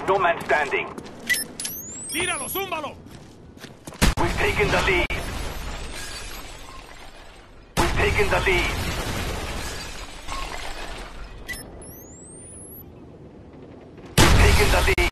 No man standing. ¡Tíralo, zúmbalo! We've taken the lead. We've taken the lead. We've taken the lead.